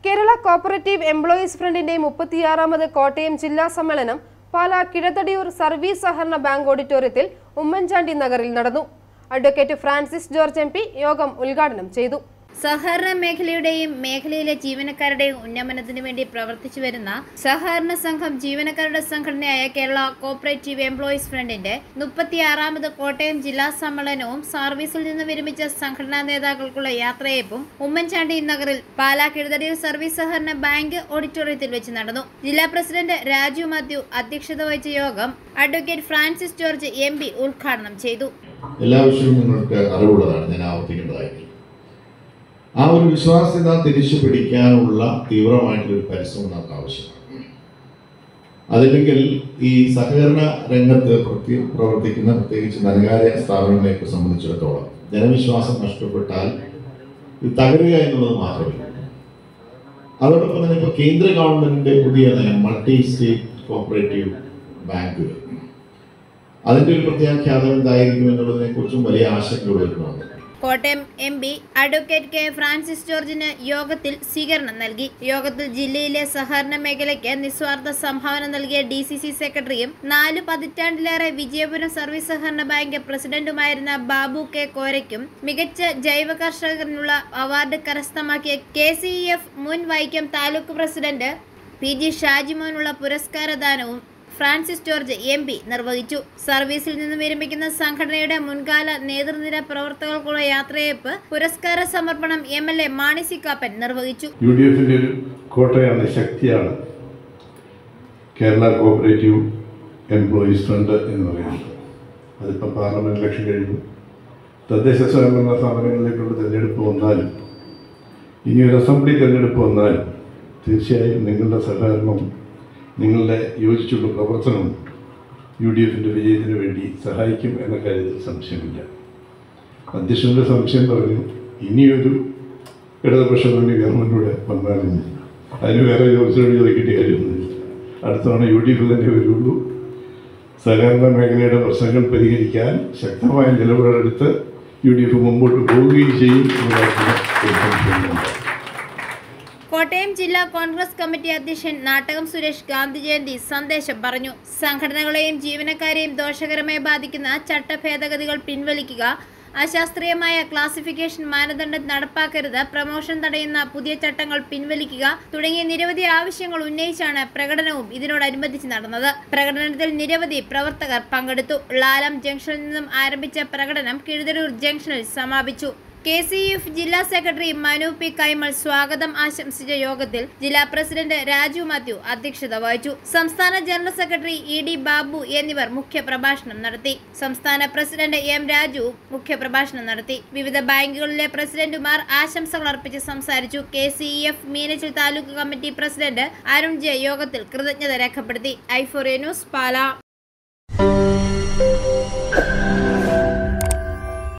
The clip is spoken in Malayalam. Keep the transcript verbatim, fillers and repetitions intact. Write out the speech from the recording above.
കേരള കോപ്പറേറ്റീവ് എംപ്ലോയീസ് ഫ്രണ്ടിന്റെ മുപ്പത്തിയാറാമത് കോട്ടയം ജില്ലാ സമ്മേളനം പാലാ കിഴത്തടിയൂർ സർവീസ് സഹകരണ ബാങ്ക് ഓഡിറ്റോറിയത്തിൽ ഉമ്മൻചാണ്ടി നഗറിൽ നടന്നു. Advocate Francis George M P യോഗം ഉദ്ഘാടനം ചെയ്തു. സഹകരണ മേഖലയുടെയും മേഖലയിലെ ജീവനക്കാരുടെയും ഉന്നമനത്തിനു വേണ്ടി പ്രവർത്തിച്ചു വരുന്ന സഹകരണ സംഘം ജീവനക്കാരുടെ സംഘടനയായ കേരള കോപ്പറേറ്റീവ് എംപ്ലോയീസ് ഫ്രണ്ടിന്റെ മുപ്പത്തിയാറാമത് കോട്ടയം ജില്ലാ സമ്മേളനവും സർവീസിൽ നിന്ന് വിരമിച്ച സംഘടനാ നേതാക്കൾക്കുള്ള യാത്രയയപ്പും ഉമ്മൻചാണ്ടി നഗറിൽ പാലാ കിഴത്തടിയൂർ സർവീസ് സഹകരണ ബാങ്ക് ഓഡിറ്റോറിയത്തിൽ വെച്ച് നടന്നു. ജില്ലാ പ്രസിഡന്റ് രാജു മാത്യു അധ്യക്ഷത വഹിച്ച യോഗം advocate Francis George M P ഉദ്ഘാടനം ചെയ്തു. എല്ലാ വിഷയവും നിങ്ങൾക്ക് അറിവുള്ളതാണ്, ഞാൻ ആവർത്തിക്കേണ്ടതായിട്ട്. ആ ഒരു വിശ്വാസ്യത തിരിച്ചു പിടിക്കാനുള്ള തീവ്രമായിട്ടുള്ളൊരു പരിശ്രമം നമുക്ക് ആവശ്യമാണ്. അതില്ലെങ്കിൽ ഈ സഹകരണ രംഗത്ത് പ്രതി പ്രവർത്തിക്കുന്ന പ്രത്യേകിച്ച് ധനകാര്യ സ്ഥാപനങ്ങളെയൊക്കെ സംബന്ധിച്ചിടത്തോളം ജനവിശ്വാസം നഷ്ടപ്പെട്ടാൽ ഇത് തകരുക എന്നുള്ളത് മാത്രമല്ല, അതോടൊപ്പം തന്നെ ഇപ്പോൾ കേന്ദ്ര ഗവൺമെന്റിന്റെ പുതിയ നയം മൾട്ടി സ്റ്റേറ്റ് കോപ്പറേറ്റീവ് ബാങ്കുകൾ, അതിൻ്റെ ഒരു പ്രത്യാഖ്യാതം എന്തായിരിക്കും എന്നുള്ളതിനെ കുറിച്ചും വലിയ ആശങ്ക ഉയർന്നുണ്ട്. Kottayam M P advocate K Francis ജോർജിന് യോഗത്തിൽ സ്വീകരണം നൽകി. യോഗത്തിൽ ജില്ലയിലെ സഹകരണ മേഖലയ്ക്ക് നിസ്വാർത്ഥ സംഭാവന നൽകിയ ഡി സി സി സെക്രട്ടറിയും നാലു പതിറ്റാണ്ടിലേറെ വിജയപുരം സർവീസ് സഹകരണ ബാങ്ക് പ്രസിഡന്റുമായിരുന്ന ബാബു കെ കോരയ്ക്കും മികച്ച ജൈവ കർഷകനുള്ള അവാർഡ് കരസ്ഥമാക്കിയ കെ സി ഇ എഫ് മുൻ Vaikom taluk president P G ഷാജിമോനുള്ള പുരസ്കാരദാനവും ഫ്രാൻസിസ് ജോർജ് എം പി നിർവഹിച്ചു. സർവീസിൽ നിന്ന് വിരമിക്കുന്ന സംഘടനയുടെ മുൻകാല നേതൃനിര പ്രവർത്തകർക്കുള്ള യാത്രയയപ്പ് പുരസ്കാര സമർപ്പണം M L A Mani C Kappan നിർവഹിച്ചു. യു ഡി എഫിന്റെ ഒരു കോട്ടയാണ്, ശക്തിയാണ് കേരള കോപ്പറേറ്റീവ് എംപ്ലോയീസ് ഫ്രണ്ട് എന്ന് പറയുന്നത്. അതിപ്പോൾ പാർലമെന്റ് ഇലക്ഷൻ കഴിഞ്ഞു, തദ്ദേശ സ്വയംഭരണ സ്ഥാപനങ്ങളിലേക്കുള്ള തിരഞ്ഞെടുപ്പ് വന്നാലും ഇനി ഒരു അസംബ്ലി തിരഞ്ഞെടുപ്പ് വന്നാലും തീർച്ചയായും നിങ്ങളുടെ സഹകരണം, നിങ്ങളുടെ യോജിച്ചുള്ള പ്രവർത്തനവും യു ഡി എഫിൻ്റെ വിജയത്തിന് വേണ്ടി സഹായിക്കും എന്ന കാര്യത്തിൽ സംശയമില്ല. അധ്യക്ഷൻ്റെ സംശയം പറഞ്ഞു, ഇനിയൊരു ഇടതുപക്ഷ മുന്നണി ഗവൺമെൻറ്റിലൂടെ വന്നാലും അതിന് വേറെ ജോലിസോട് ചോദിക്കേണ്ട കാര്യമൊന്നുമില്ല. അടുത്ത തവണ യു ഡി എഫിൽ തന്നെ വരുള്ളൂ. സഹകരണ മേഖലയുടെ പ്രശ്നങ്ങൾ പരിഹരിക്കാൻ ശക്തമായ നിലപാടെടുത്ത് യു ഡി എഫ് മുമ്പോട്ട് പോവുകയും ചെയ്യും എന്ന സംശയമുണ്ട്. കോട്ടയം ജില്ലാ കോൺഗ്രസ് കമ്മിറ്റി അധ്യക്ഷൻ നാട്ടകം സുരേഷ് ഗാന്ധി ജയന്തി സന്ദേശം പറഞ്ഞു. സംഘടനകളെയും ജീവനക്കാരെയും ദോഷകരമായി ബാധിക്കുന്ന ചട്ടഭേദഗതികൾ പിൻവലിക്കുക, അശാസ്ത്രീയമായ ക്ലാസിഫിക്കേഷൻ മാനദണ്ഡം നടപ്പാക്കരുത്, പ്രമോഷൻ തടയുന്ന പുതിയ ചട്ടങ്ങൾ പിൻവലിക്കുക തുടങ്ങിയ നിരവധി ആവശ്യങ്ങൾ ഉന്നയിച്ചാണ് പ്രകടനവും ഇതിനോടനുബന്ധിച്ച് നടന്നത്. പ്രകടനത്തിൽ നിരവധി പ്രവർത്തകർ പങ്കെടുത്തു. ലാലം ജംഗ്ഷനിൽ നിന്നും ആരംഭിച്ച പ്രകടനം കിഴത്തടിയൂർ ജംഗ്ഷനിൽ സമാപിച്ചു. കെ സി എഫ് ജില്ലാ സെക്രട്ടറി മനു പി കൈമൾ സ്വാഗതം ആശംസിച്ച യോഗത്തിൽ ജില്ലാ പ്രസിഡന്റ് രാജു മാത്യു അധ്യക്ഷത വഹിച്ചു. സംസ്ഥാന general secretary E D Babu എന്നിവർ മുഖ്യപ്രഭാഷണം നടത്തി. സംസ്ഥാന പ്രസിഡന്റ് എം രാജു മുഖ്യപ്രഭാഷണം നടത്തി. വിവിധ ബാങ്കുകളിലെ പ്രസിഡന്റുമാർ ആശംസകൾ അർപ്പിച്ച് സംസാരിച്ചു. K C F Meenachil taluk committee president Arun J യോഗത്തിൽ കൃതജ്ഞത രേഖപ്പെടുത്തി. I four news Pala.